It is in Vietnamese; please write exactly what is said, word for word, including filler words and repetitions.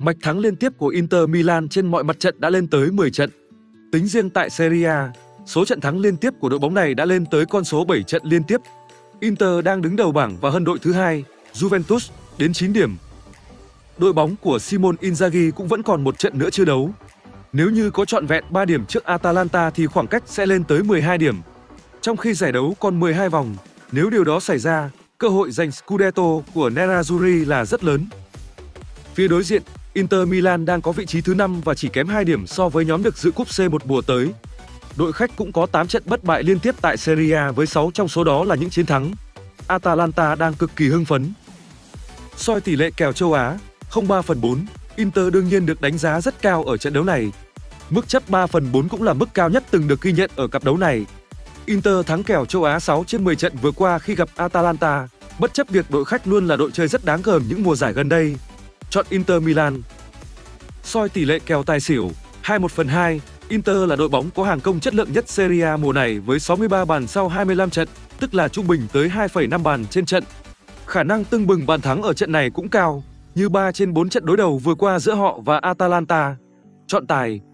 Mạch thắng liên tiếp của Inter Milan trên mọi mặt trận đã lên tới mười trận. Tính riêng tại Serie A, số trận thắng liên tiếp của đội bóng này đã lên tới con số bảy trận liên tiếp. Inter đang đứng đầu bảng và hơn đội thứ hai, Juventus, đến chín điểm. Đội bóng của Simone Inzaghi cũng vẫn còn một trận nữa chưa đấu. Nếu như có trọn vẹn ba điểm trước Atalanta thì khoảng cách sẽ lên tới mười hai điểm. Trong khi giải đấu còn mười hai vòng, nếu điều đó xảy ra, cơ hội giành Scudetto của Nerazzurri là rất lớn. Phía đối diện, Inter Milan đang có vị trí thứ năm và chỉ kém hai điểm so với nhóm được dự cúp C một mùa tới. Đội khách cũng có tám trận bất bại liên tiếp tại Serie A với sáu trong số đó là những chiến thắng. Atalanta đang cực kỳ hưng phấn. Soi tỷ lệ kèo châu Á, không ba phần bốn, Inter đương nhiên được đánh giá rất cao ở trận đấu này. Mức chấp ba phần bốn cũng là mức cao nhất từng được ghi nhận ở cặp đấu này. Inter thắng kèo châu Á sáu trên mười trận vừa qua khi gặp Atalanta, bất chấp việc đội khách luôn là đội chơi rất đáng gờm những mùa giải gần đây. Chọn Inter Milan. Soi tỷ lệ kèo tài xỉu, hai một phần hai, Inter là đội bóng có hàng công chất lượng nhất Serie A mùa này với sáu mươi ba bàn sau hai mươi lăm trận, tức là trung bình tới hai phẩy năm bàn trên trận. Khả năng tưng bừng bàn thắng ở trận này cũng cao, như ba trên bốn trận đối đầu vừa qua giữa họ và Atalanta. Chọn tài.